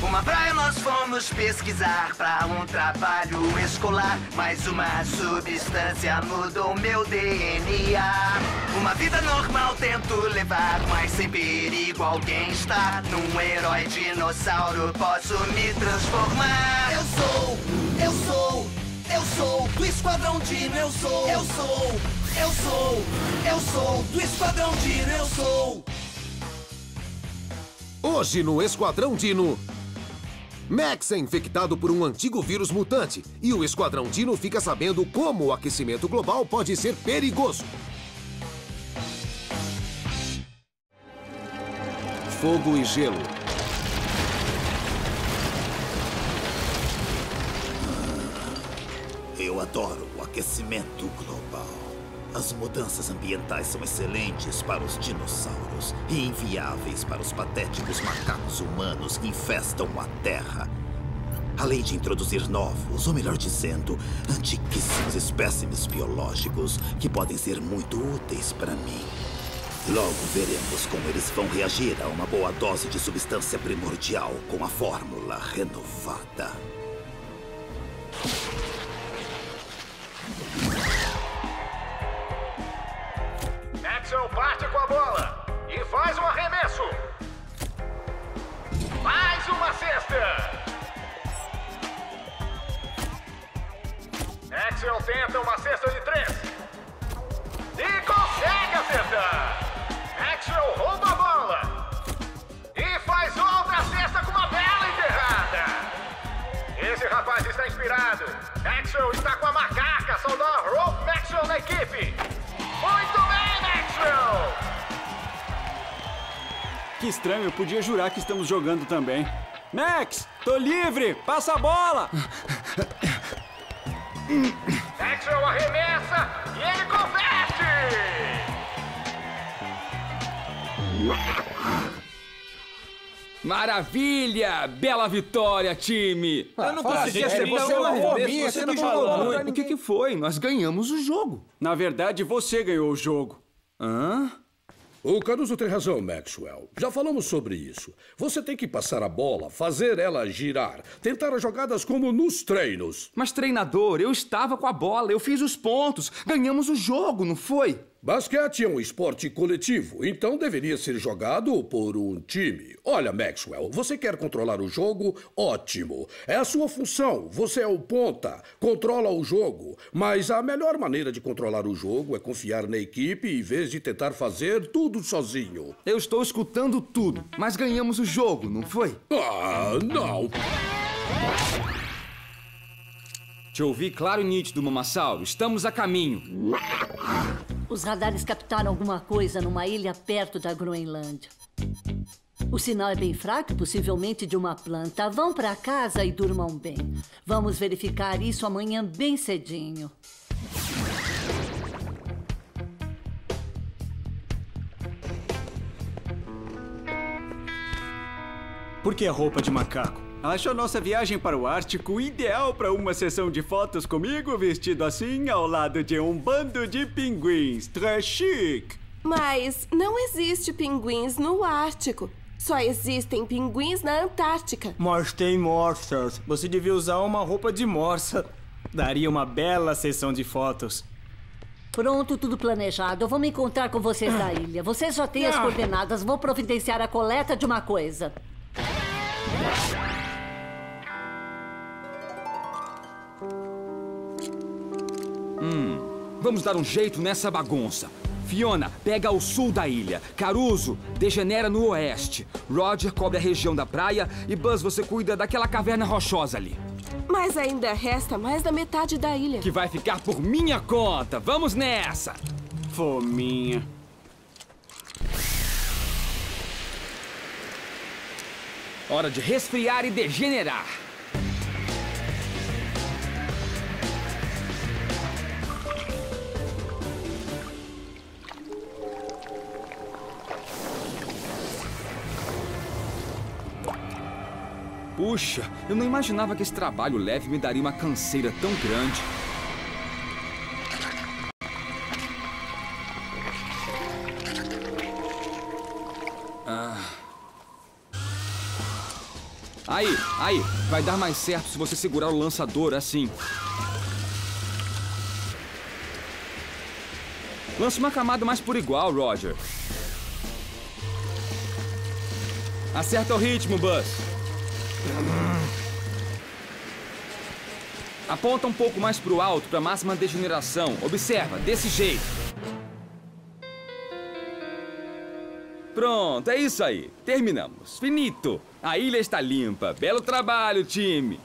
Uma praia nós fomos pesquisar pra um trabalho escolar, mas uma substância mudou meu DNA. Uma vida normal tento levar, mas sem perigo alguém está. Num herói dinossauro posso me transformar. Eu sou do Esquadrão Dino, eu sou do Esquadrão Dino, eu sou. Hoje no Esquadrão Dino, Max é infectado por um antigo vírus mutante e o Esquadrão Dino fica sabendo como o aquecimento global pode ser perigoso. Fogo e gelo. Eu adoro o aquecimento global. As mudanças ambientais são excelentes para os dinossauros e inviáveis para os patéticos macacos humanos que infestam a Terra. Além de introduzir novos, ou melhor dizendo, antiquíssimos espécimes biológicos que podem ser muito úteis para mim. Logo veremos como eles vão reagir a uma boa dose de substância primordial com a fórmula renovada. Maxwell parte com a bola e faz um arremesso. Mais uma cesta. Maxwell tenta uma cesta de 3 e consegue acertar. Maxwell rouba a bola e faz outra cesta com uma bela enterrada. Esse rapaz está inspirado. Maxwell está com a macaca, saudar Rope Maxwell na equipe. Muito bem, Maxwell! Que estranho, eu podia jurar que estamos jogando também. Max, tô livre! Passa a bola! Maxwell arremessa e ele converte! Maravilha! Bela vitória, time! Eu não consegui acertar uma bombinha, você não jogou muito. O que foi? Nós ganhamos o jogo. Na verdade, você ganhou o jogo. Hã? O Caruso tem razão, Maxwell. Já falamos sobre isso. Você tem que passar a bola, fazer ela girar, tentar as jogadas como nos treinos. Mas, treinador, eu estava com a bola, eu fiz os pontos. Ganhamos o jogo, não foi? Basquete é um esporte coletivo, então deveria ser jogado por um time. Olha, Maxwell, você quer controlar o jogo? Ótimo. É a sua função. Você é o ponta. Controla o jogo. Mas a melhor maneira de controlar o jogo é confiar na equipe em vez de tentar fazer tudo sozinho. Eu estou escutando tudo, mas ganhamos o jogo, não foi? Ah, não. Te ouvi claro e nítido, Mamassauro. Estamos a caminho. Os radares captaram alguma coisa numa ilha perto da Groenlândia. O sinal é bem fraco, possivelmente de uma planta. Vão para casa e durmam bem. Vamos verificar isso amanhã bem cedinho. Por que a roupa de macaco? Acho a nossa viagem para o Ártico ideal para uma sessão de fotos comigo vestido assim ao lado de um bando de pinguins. Très chique. Mas não existe pinguins no Ártico. Só existem pinguins na Antártica. Mas tem morsas. Você devia usar uma roupa de morsa. Daria uma bela sessão de fotos. Pronto, tudo planejado. Eu vou me encontrar com vocês na ilha. Vocês já têm as coordenadas. Vou providenciar a coleta de uma coisa. Vamos dar um jeito nessa bagunça. Fiona, pega ao sul da ilha. Caruso, degenera no oeste. Roger cobre a região da praia. E Buzz, você cuida daquela caverna rochosa ali. Mas ainda resta mais da metade da ilha. Que vai ficar por minha conta. Vamos nessa! Fominha. Hora de resfriar e degenerar. Puxa, eu não imaginava que esse trabalho leve me daria uma canseira tão grande. Aí. Vai dar mais certo se você segurar o lançador assim. Lance uma camada mais por igual, Roger. Acerta o ritmo, Buzz. Aponta um pouco mais pro alto, pra máxima degeneração. Observa, desse jeito. Pronto, é isso aí. Terminamos. Finito. A ilha está limpa. Belo trabalho, time.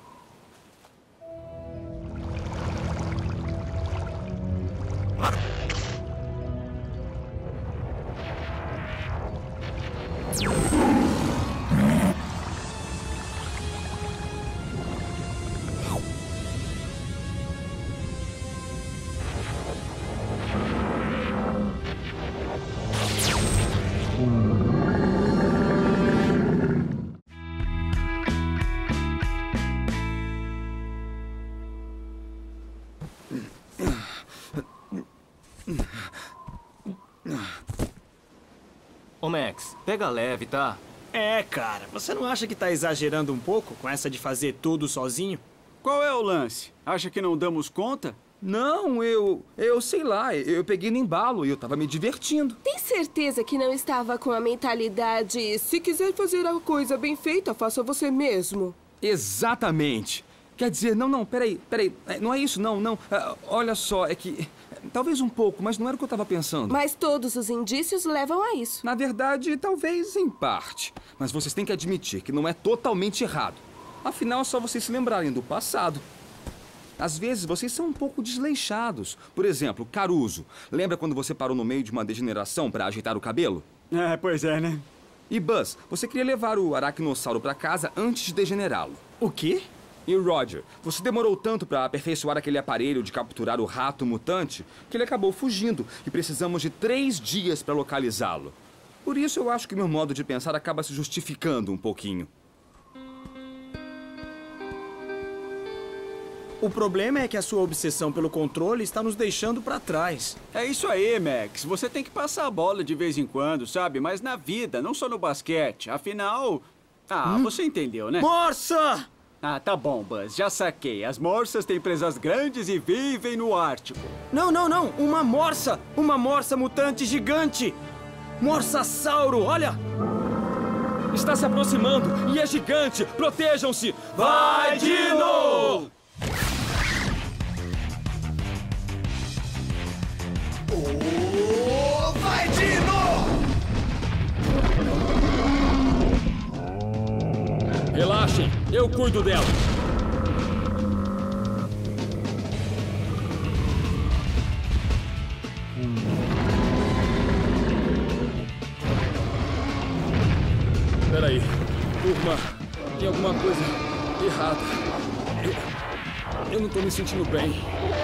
Ô, Max, pega leve, tá? É, cara, você não acha que tá exagerando um pouco com essa de fazer tudo sozinho? Qual é o lance? Acha que não damos conta? Não, eu sei lá, eu peguei no embalo e eu tava me divertindo. Tem certeza que não estava com a mentalidade se quiser fazer a coisa bem feita, faça você mesmo? Exatamente. Quer dizer, não, peraí. Não é isso, não. Olha só, é que... Talvez um pouco, mas não era o que eu tava pensando. Mas todos os indícios levam a isso. Na verdade, talvez em parte. Mas vocês têm que admitir que não é totalmente errado. Afinal, é só vocês se lembrarem do passado. Às vezes, vocês são um pouco desleixados. Por exemplo, Caruso. Lembra quando você parou no meio de uma degeneração para ajeitar o cabelo? É, pois é, né? E Buzz, você queria levar o aracnossauro para casa antes de degenerá-lo. O quê? E Roger, você demorou tanto para aperfeiçoar aquele aparelho de capturar o rato mutante que ele acabou fugindo e precisamos de 3 dias para localizá-lo. Por isso eu acho que meu modo de pensar acaba se justificando um pouquinho. O problema é que a sua obsessão pelo controle está nos deixando para trás. É isso aí, Max. Você tem que passar a bola de vez em quando, sabe? Mas na vida, não só no basquete. Afinal... você entendeu, né? Morsa! Ah, tá bom, Buzz. Já saquei. As morsas têm presas grandes e vivem no Ártico. Não. Uma morsa! Uma morsa mutante gigante! Morsassauro, olha! Está se aproximando e é gigante! Protejam-se! Vai, Dino! Vai, Dino! Relaxem, eu cuido dela. Peraí, turma, tem alguma coisa errada. Eu não tô me sentindo bem.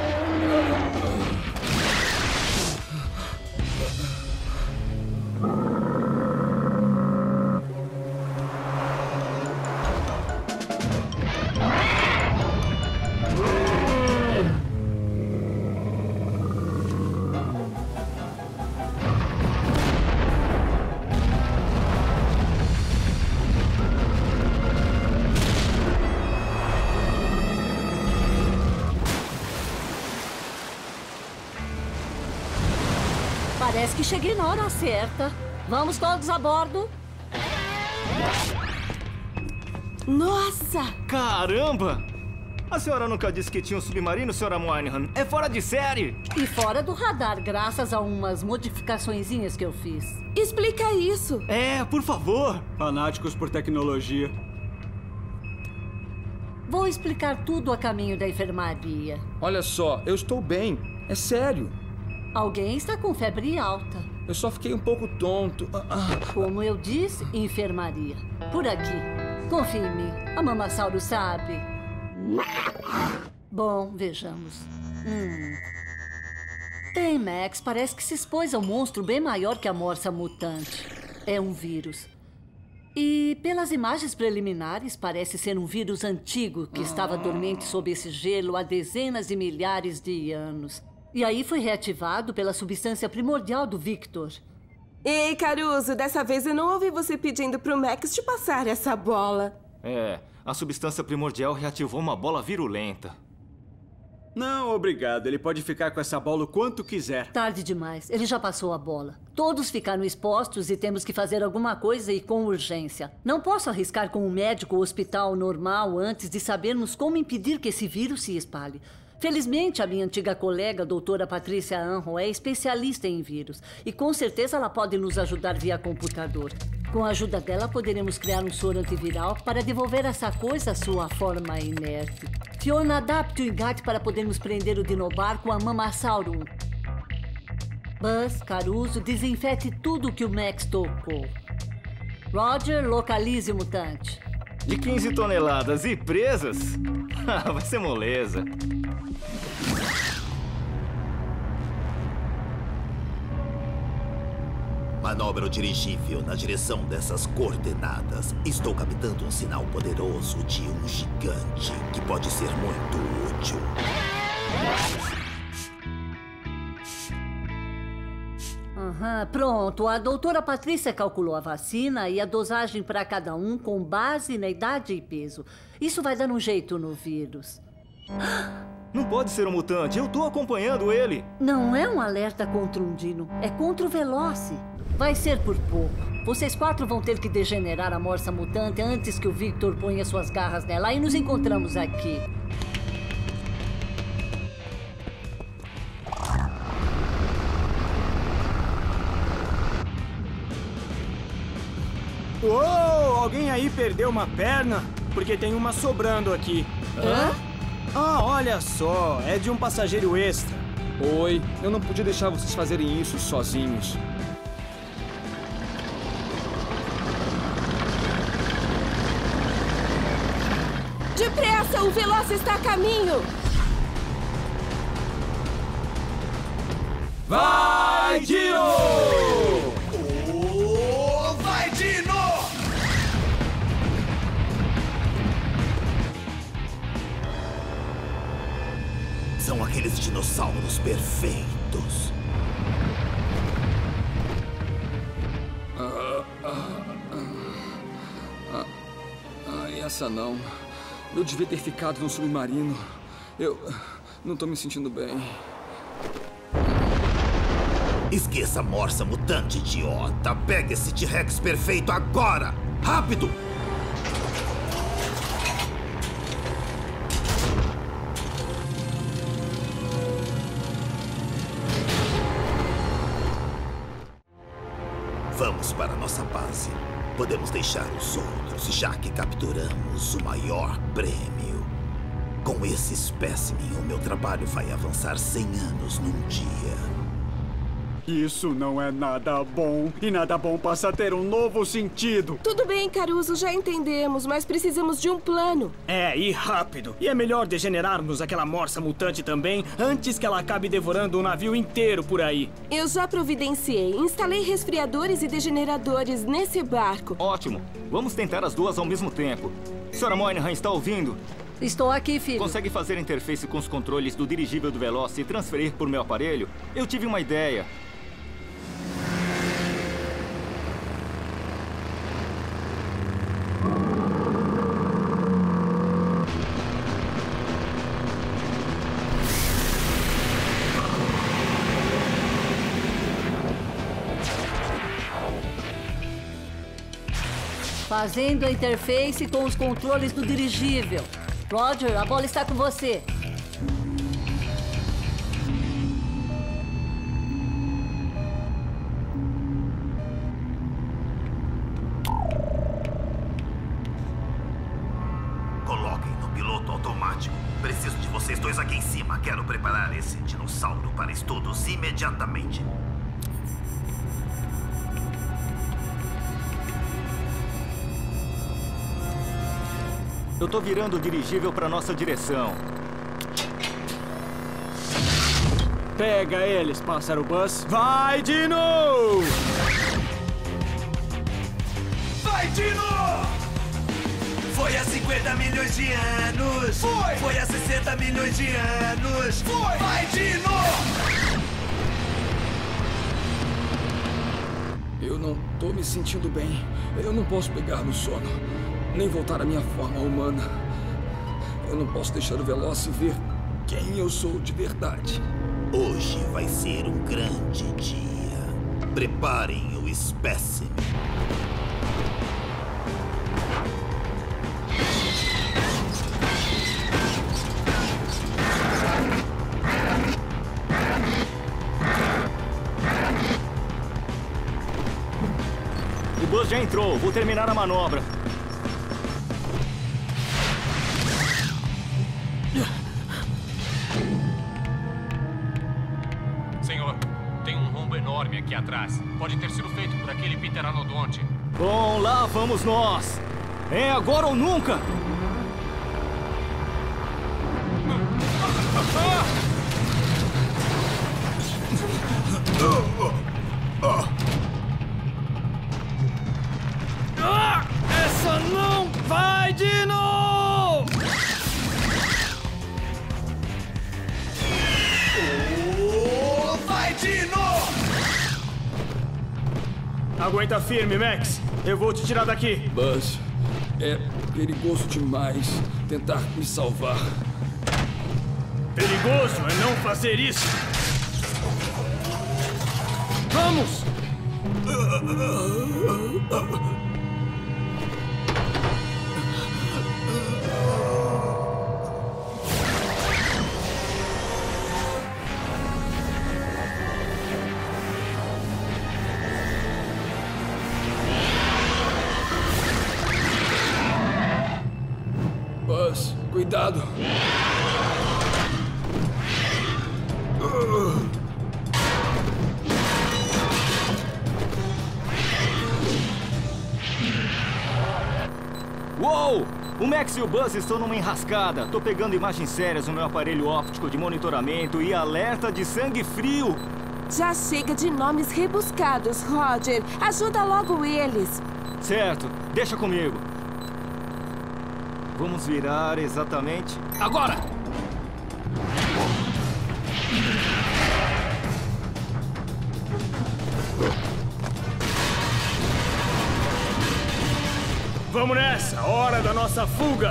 Parece que cheguei na hora certa. Vamos todos a bordo? Nossa! Caramba! A senhora nunca disse que tinha um submarino, senhora Moynihan? É fora de série! E fora do radar, graças a umas modificaçõezinhas que eu fiz. Explica isso! É, por favor! Fanáticos por tecnologia. Vou explicar tudo a caminho da enfermaria. Olha só, eu estou bem. É sério. Alguém está com febre alta. Eu só fiquei um pouco tonto. Como eu disse, enfermaria. Por aqui. Confie em mim. A Mamassauro sabe. Bom, vejamos. Bem, Max, parece que se expôs a um monstro bem maior que a morsa mutante. É um vírus. E pelas imagens preliminares, parece ser um vírus antigo que estava dormente sob esse gelo há dezenas de milhares de anos. E aí foi reativado pela substância primordial do Victor. Ei, Caruso, dessa vez eu não ouvi você pedindo pro Max te passar essa bola. É, a substância primordial reativou uma bola virulenta. Não, obrigado. Ele pode ficar com essa bola o quanto quiser. Tarde demais. Ele já passou a bola. Todos ficaram expostos e temos que fazer alguma coisa e com urgência. Não posso arriscar com um médico ou hospital normal antes de sabermos como impedir que esse vírus se espalhe. Felizmente, a minha antiga colega, a doutora Patrícia Anho, é especialista em vírus. E com certeza ela pode nos ajudar via computador. Com a ajuda dela, poderemos criar um soro antiviral para devolver essa coisa à sua forma inerte. Fiona, adapte o engate para podermos prender o Dinobar com a Mamasaurum. Buzz, Caruso, desinfete tudo que o Max tocou. Roger, localize o mutante. De 15 toneladas e presas? Vai ser moleza. Manobra o dirigível na direção dessas coordenadas. Estou captando um sinal poderoso de um gigante que pode ser muito útil. Pronto. A doutora Patrícia calculou a vacina e a dosagem para cada um com base na idade e peso. Isso vai dar um jeito no vírus. Não pode ser um mutante. Eu tô acompanhando ele. Não é um alerta contra um dino. É contra o Veloce. Vai ser por pouco. Vocês 4 vão ter que degenerar a morsa mutante antes que o Victor ponha suas garras nela. Aí nos encontramos aqui. Uou! Alguém aí perdeu uma perna? Porque tem uma sobrando aqui. Hã? Ah, olha só. É de um passageiro extra. Oi, eu não podia deixar vocês fazerem isso sozinhos. Depressa, o Veloce está a caminho! Vai, Dino! Vai, Dino! São aqueles dinossauros perfeitos. Essa não. Eu devia ter ficado no submarino. Eu não tô me sentindo bem. Esqueça a morsa mutante, idiota. Pega esse T-Rex perfeito agora! Rápido! Vamos para nossa base. Podemos deixar os outros, já que capturamos o maior prêmio. Com esse espécimen, o meu trabalho vai avançar 100 anos num dia. Isso não é nada bom. E nada bom passa a ter um novo sentido. Tudo bem, Caruso, já entendemos, mas precisamos de um plano. É, e rápido. E é melhor degenerarmos aquela morsa mutante também, antes que ela acabe devorando o navio inteiro por aí. Eu já providenciei. Instalei resfriadores e degeneradores nesse barco. Ótimo. Vamos tentar as duas ao mesmo tempo. Senhora Moynihan, está ouvindo? Estou aqui, filho. Consegue fazer interface com os controles do dirigível do Veloce e transferir por meu aparelho? Eu tive uma ideia. Fazendo a interface com os controles do dirigível. Roger, a bola está com você. Coloquem no piloto automático. Preciso de vocês dois aqui em cima. Quero preparar esse dinossauro para estudos imediatamente. Eu tô virando o dirigível para nossa direção. Pega eles, pássaro Buzz. Vai, Dino! Vai, Dino! Foi há 50 milhões de anos. Foi há 60 milhões de anos. Vai, Dino! Eu não tô me sentindo bem. Eu não posso pegar no sono, nem voltar à minha forma humana. Eu não posso deixar o Veloce ver quem eu sou de verdade. Hoje vai ser um grande dia. Preparem o espécime. O Buzz já entrou. Vou terminar a manobra. Senhor, tem um rombo enorme aqui atrás. Pode ter sido feito por aquele pteranodonte. Bom, lá vamos nós. É agora ou nunca. Essa não vai, Dino! Vai, Dino! Aguenta firme, Max. Eu vou te tirar daqui. Buzz, é perigoso demais tentar me salvar. Perigoso é não fazer isso. Vamos! Buzz, cuidado. Uou! O Max e o Buzz estão numa enrascada. Tô pegando imagens sérias no meu aparelho óptico de monitoramento e alerta de sangue frio. Já chega de nomes rebuscados, Roger. Ajuda logo eles. Certo, deixa comigo. Vamos virar exatamente agora! Vamos nessa! Hora da nossa fuga!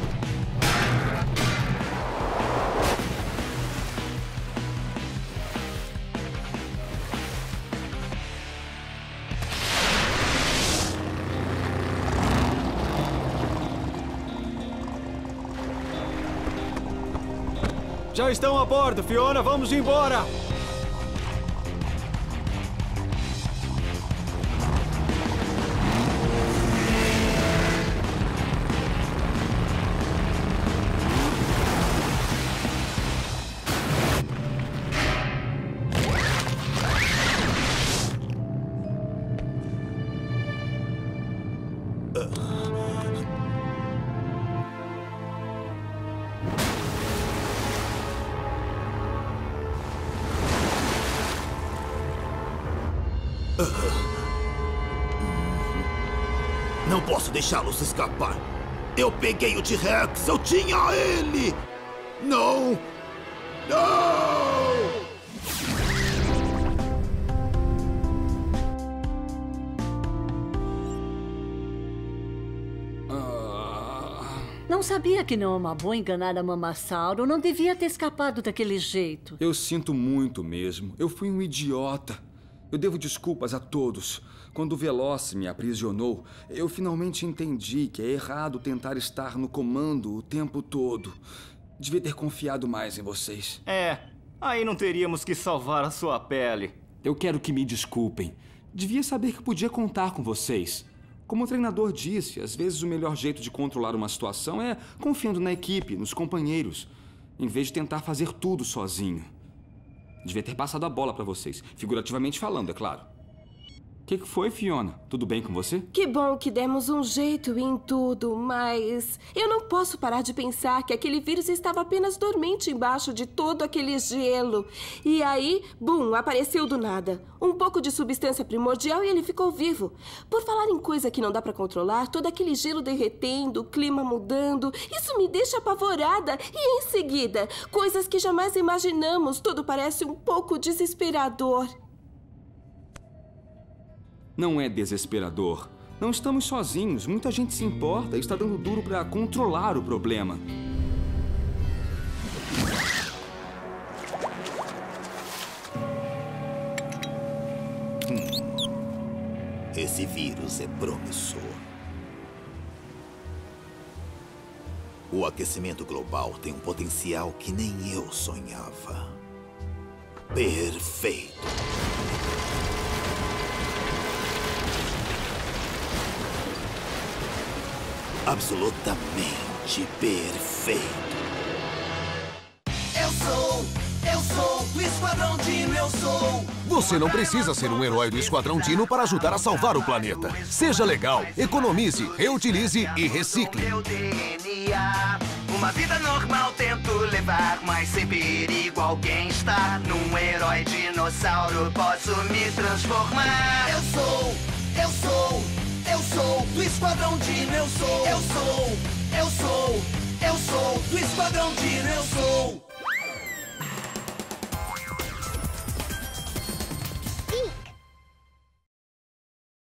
Já estão a bordo, Fiona. Vamos embora! Não posso deixá-los escapar. Eu peguei o T-Rex, eu tinha ele! Não! Não! Não sabia que não é uma boa enganar a Mamassauro. Não devia ter escapado daquele jeito. Eu sinto muito mesmo. Eu fui um idiota. Eu devo desculpas a todos. Quando o Veloce me aprisionou, eu finalmente entendi que é errado tentar estar no comando o tempo todo. Devia ter confiado mais em vocês. É, aí não teríamos que salvar a sua pele. Eu quero que me desculpem. Devia saber que podia contar com vocês. Como o treinador disse, às vezes o melhor jeito de controlar uma situação é confiando na equipe, nos companheiros, em vez de tentar fazer tudo sozinho. Devia ter passado a bola pra vocês, figurativamente falando, é claro. O que foi, Fiona? Tudo bem com você? Que bom que demos um jeito em tudo, mas eu não posso parar de pensar que aquele vírus estava apenas dormente embaixo de todo aquele gelo. E aí, bum, apareceu do nada. Um pouco de substância primordial e ele ficou vivo. Por falar em coisa que não dá pra controlar, todo aquele gelo derretendo, o clima mudando, isso me deixa apavorada. E em seguida, coisas que jamais imaginamos, tudo parece um pouco desesperador. Não é desesperador. Não estamos sozinhos. Muita gente se importa e está dando duro para controlar o problema. Esse vírus é promissor. O aquecimento global tem um potencial que nem eu sonhava. Perfeito. Absolutamente perfeito. Eu sou do Esquadrão Dino, eu sou. Você não precisa ser um herói do Esquadrão Dino para ajudar a salvar o planeta. Seja legal, economize, reutilize e recicle. Meu DNA. Uma vida normal tento levar, mas sem perigo alguém está. Num herói dinossauro posso me transformar. Eu sou do Esquadrão Dino, eu sou do Esquadrão Dino, eu sou.